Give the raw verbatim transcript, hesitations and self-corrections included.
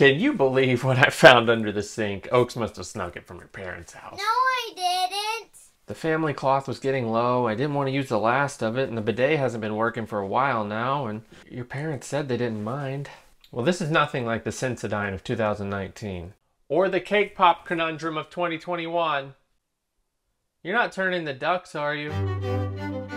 Can you believe what I found under the sink? Oaks must have snuck it from your parents' house. No, I didn't. The family cloth was getting low. I didn't want to use the last of it, and the bidet hasn't been working for a while now, and your parents said they didn't mind. Well, this is nothing like the Sensodyne of two thousand nineteen. Or the Cake Pop conundrum of twenty twenty-one. You're not turning the ducks, are you?